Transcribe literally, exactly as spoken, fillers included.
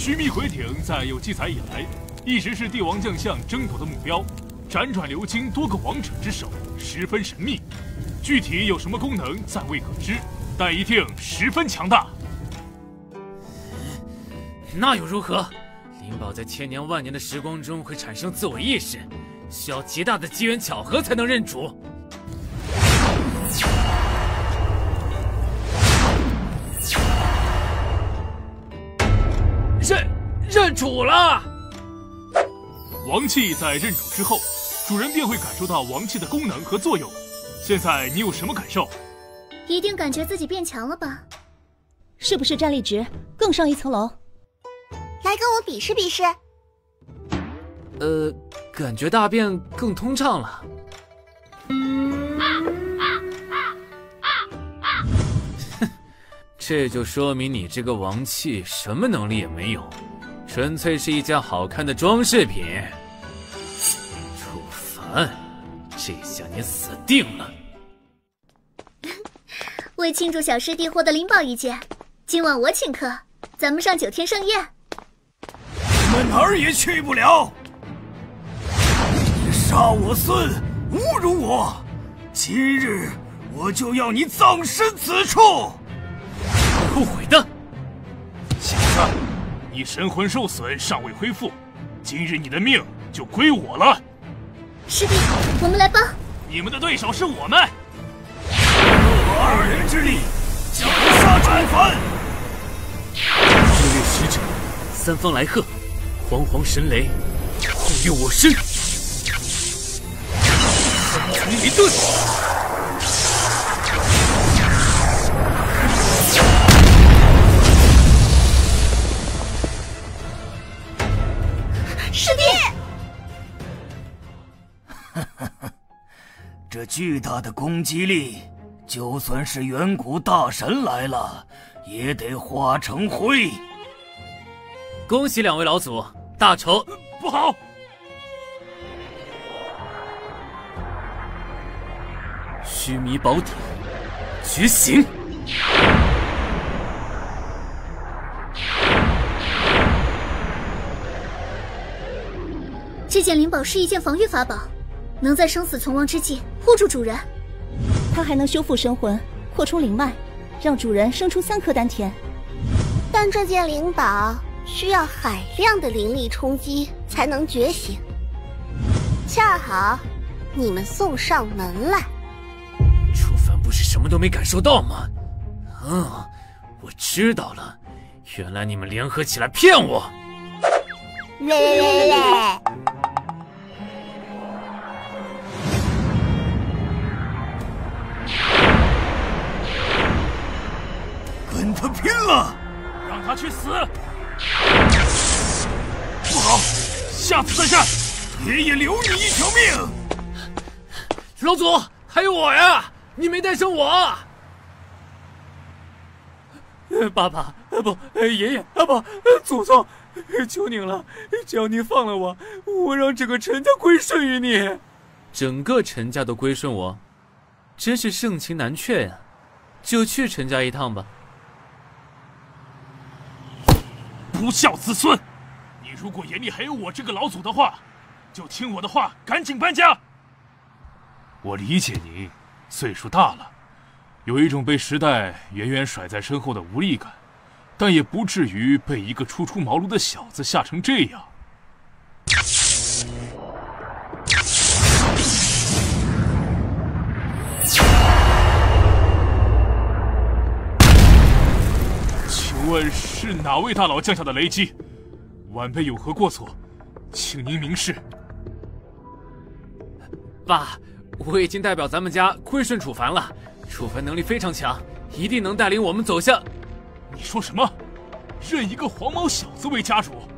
须弥回鼎在有记载以来，一直是帝王将相争夺的目标，辗转流经多个王者之手，十分神秘。具体有什么功能暂未可知，但一定十分强大。 那又如何？灵宝在千年万年的时光中会产生自我意识，需要极大的机缘巧合才能认主。认认主了！ 王气在认主之后，主人便会感受到王气的功能和作用。现在你有什么感受？ 一定感觉自己变强了吧？ 是不是战力值更上一层楼？ 来跟我比试比试。 呃，感觉大便更通畅了。哼，这就说明你这个王气什么能力也没有，纯粹是一件好看的装饰品。楚凡，这下你死定了！ 为庆祝小师弟获得灵宝一件，今晚我请客，咱们上九天盛宴。 你们哪儿也去不了！你杀我孙，侮辱我，今日我就要你葬身此处！ 后悔的！ 小子，你神魂受损，尚未恢复，今日你的命就归我了。 师弟，我们来帮。 你们的对手是我们。 我二人之力，绞杀楚凡！ 日月使者，三方来贺，煌煌神雷，护佑我身。丛林盾。 师弟！ 这巨大的攻击力，就算是远古大神来了，也得化成灰。 恭喜两位老祖，大仇不好！ 须弥宝典觉醒！ 这件灵宝是一件防御法宝，能在生死存亡之际护住主人。 它还能修复神魂，扩充灵脉，让主人生出三颗丹田。 但这件灵宝需要海量的灵力冲击才能觉醒，恰好你们送上门来。 楚凡不是什么都没感受到吗？嗯，我知道了，原来你们联合起来骗我。 嘞嘞嘞！ 跟他拼了！ 让他去死！不好，下次再战， 爷爷留你一条命。 老祖，还有我呀，你没带上我。呃，爸爸，呃不，呃爷爷，啊不，呃祖宗，求您了，只要您放了我，我让整个陈家归顺于你。整个陈家都归顺我，真是盛情难却呀！就去陈家一趟吧。 不孝子孙！你如果眼里还有我这个老祖的话，就听我的话，赶紧搬家。我理解你，岁数大了，有一种被时代远远甩在身后的无力感，但也不至于被一个初出茅庐的小子吓成这样。请问是哪位大佬降下的雷击？晚辈有何过错，请您明示。 爸，我已经代表咱们家归顺楚凡了，楚凡能力非常强，一定能带领我们走向…… 你说什么？认一个黄毛小子为家主？